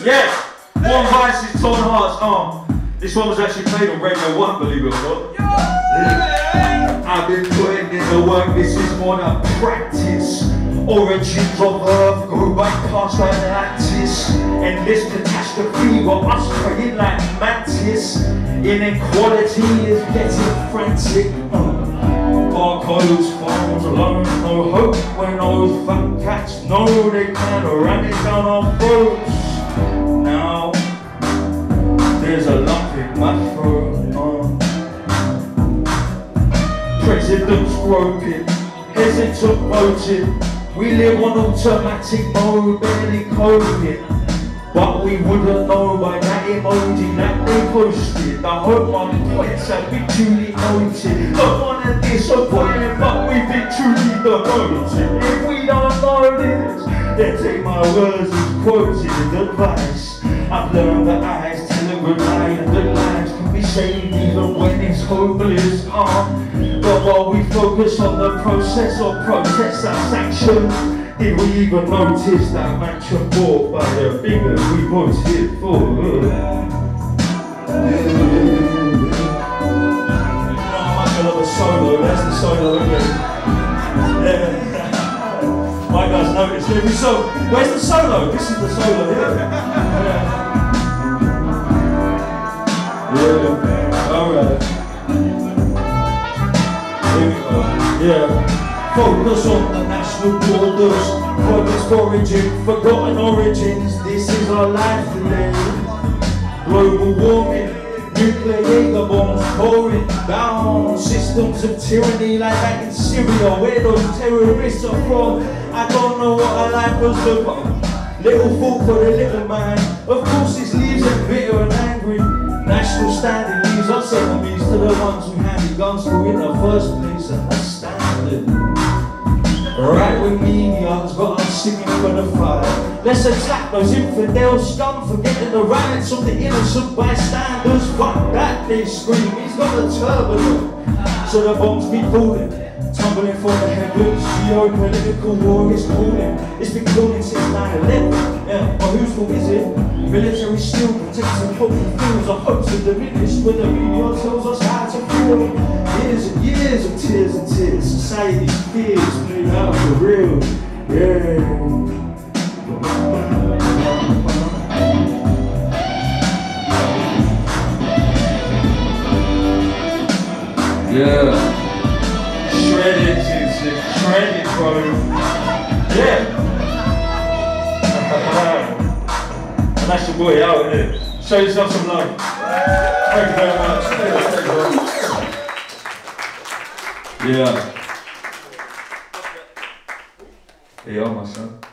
Yeah, Warm Vices, Torn Hearts. This one was actually played on Radio 1, believe it or not. I've been putting in the work, this is more than practice. Origins of Earth go back past Atlantis. Endless catastrophe, got us praying like mantis. Inequality is getting frantic. Barcodes, phones alone, no hope. When those fat cats know they can ram it down our throats. Now there's a lump in my throat. Presidents groping, hesitant voting. We live on automatic mode, barely coding. But we wouldn't know by that emoji that they posted. I hope my points have been duly noted. Don't wanna disappoint, but we've been truly devoted. If we don't know this, then take my words as quoted advice. I've learned that eyes tell a good lie, and the lies can be saved even when it's hopeless. But while we focus on the process of protest and sanctions, did we even notice that mansion bought by the figures we voted for? I love a solo, that's the solo again. Yeah. My guys noticed every song. Where's the solo? This is the solo here. Yeah, alright. Here we go. Yeah. Focus on the national borders, progress foraging, forgotten origins. This is our life today. Global warming, nuclear Jaeger bombs pouring down. Systems of tyranny like that in Syria, where those terrorists are from. I don't know what our life was about. Little thought for the little man. Of course this leaves them bitter and angry. National standing leaves us enemies to the ones who handed guns to in the first place, and that's standard. Right with media's got us singing for the fire. Let's attack those infidel scum, forgetting the rights of the innocent bystanders. Fuck that, they scream, he's got a turban on. So the bombs keep falling, tumbling from the heavens. Geopolitical war is calling. It's been calling since 9/11. Yeah, but whose fault is it? Military still protecting public fields. Our hopes are diminished when the media tells us how to feel. Years and years of tears and tears. Society's fears played out for real. Yeah. Yeah. Shredded, it's shredded, bro. Yeah. And that's your boy out, isn't it? Show yourself some love. Thank you very much. Thank you. Yeah. Hey, yo, my son.